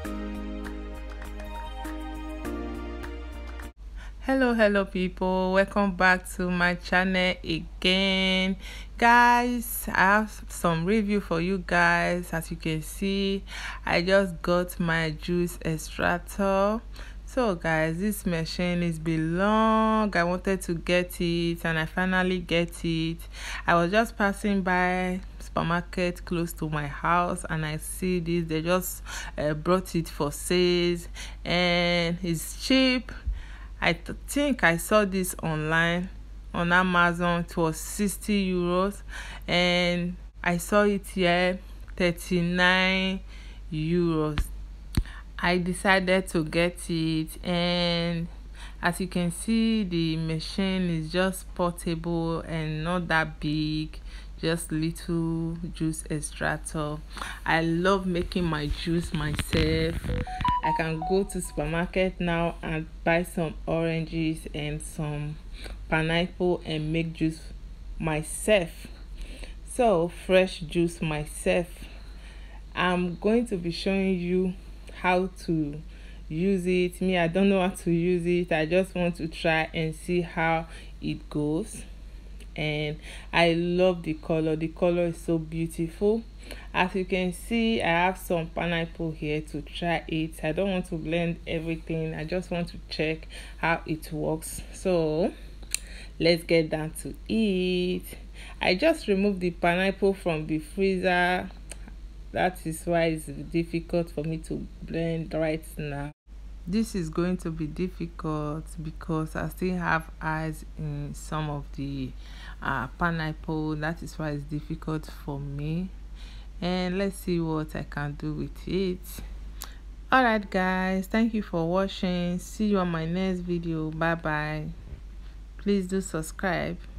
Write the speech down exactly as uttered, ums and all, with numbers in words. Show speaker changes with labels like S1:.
S1: Hello hello people, welcome back to my channel again. Guys, I have some review for you guys. As you can see, I just got my juice extractor. So guys, this machine is been long. I wanted to get it and I finally get it. I was just passing by supermarket close to my house and I see this. They just uh, brought it for sales and it's cheap. I th think I saw this online on Amazon. It was sixty euros and I saw it here thirty-nine euros. I decided to get it, and as you can see, the machine is just portable and not that big, just little juice extractor. I love making my juice myself. I can go to supermarket now and buy some oranges and some pineapple and make juice myself. So fresh juice myself. I'm going to be showing you how to use it. Me, I don't know how to use it. I just want to try and see how it goes. And I love the color. The color is so beautiful. As you can see, I have some pineapple here to try it. I don't want to blend everything. I just want to check how it works. So let's get down to it. I just removed the pineapple from the freezer. That is why it's difficult for me to blend right now. This is going to be difficult because I still have eyes in some of the uh, pineapple. That is why it's difficult for me. And let's see what I can do with it. Alright guys, thank you for watching. See you on my next video. Bye bye. Please do subscribe.